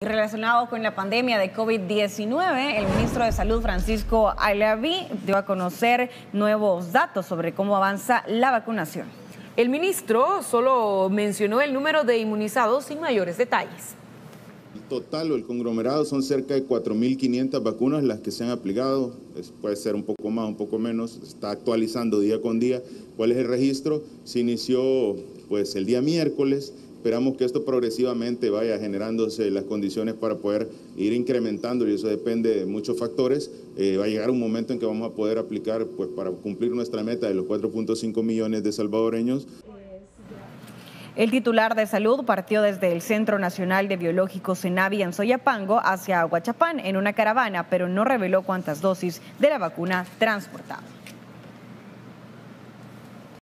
Relacionado con la pandemia de COVID-19, el ministro de Salud, Francisco Alaví, dio a conocer nuevos datos sobre cómo avanza la vacunación. El ministro solo mencionó el número de inmunizados sin mayores detalles. El total o el conglomerado son cerca de 4.500 vacunas las que se han aplicado. Puede ser un poco más, un poco menos. Está actualizando día con día cuál es el registro. Se inició pues el día miércoles. Esperamos que esto progresivamente vaya generándose las condiciones para poder ir incrementando, y eso depende de muchos factores. Va a llegar un momento en que vamos a poder aplicar pues para cumplir nuestra meta de los 4.5 millones de salvadoreños. El titular de salud partió desde el Centro Nacional de Biológicos CENAVI en Soyapango hacia Huachapán en una caravana, pero no reveló cuántas dosis de la vacuna transportaba.